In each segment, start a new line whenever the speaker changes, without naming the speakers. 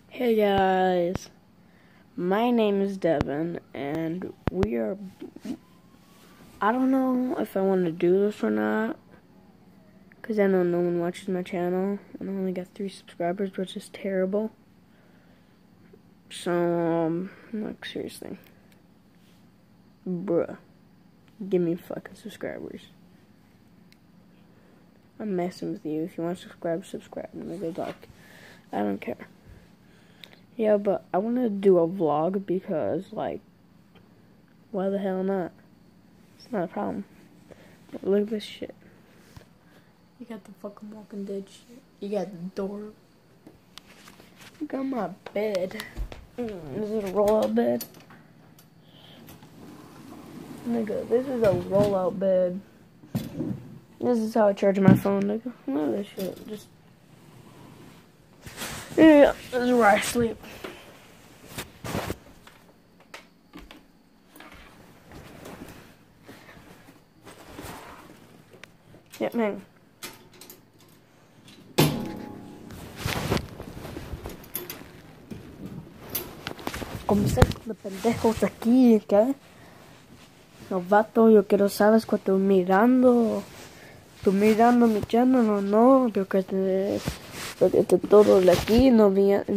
Hey guys, my name is Devin, and I don't know if I want to do this or not, because I know no one watches my channel, and I only got 3 subscribers, which is terrible. So, like, seriously. Bruh. Give me fucking subscribers. I'm messing with you. If you want to subscribe. Nigga, like, I don't care. Yeah, but I want to do a vlog because, like, why the hell not? It's not a problem. But look at this shit. You got the fucking Walking Dead shit. You got the door. You got my bed. Is it a roll-out bed? Nigga, this is a roll-out bed. This is how I charge my phone, nigga. Look at this shit. Just... yeah, this is where I sleep. Yeah, man. Comenzar de pendejos aquí, ¿qué? Novato, yo quiero sabes cuando tú mirando mi channel o no, porque todos de aquí no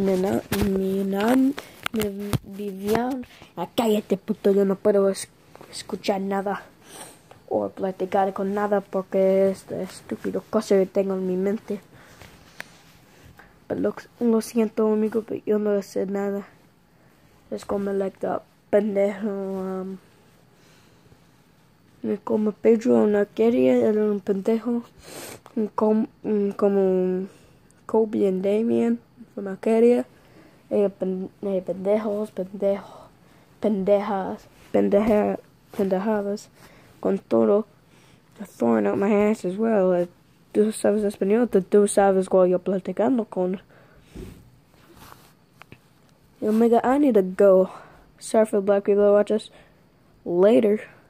me vivían. Cállate puto, yo no puedo escuchar nada o platicar con nada porque este estúpido cosa que tengo en mi mente. Pero lo siento amigo, pero yo no sé nada. Es como like pendejo, como Pedro no quería, era un pendejo, como Kobe y Damien, no quería, pendejadas, con todo, throwing out my ass as well. Tú sabes español, tú sabes cuál yo platicando con. Omega, I need to go. Sorry for the black people that watch us. Later.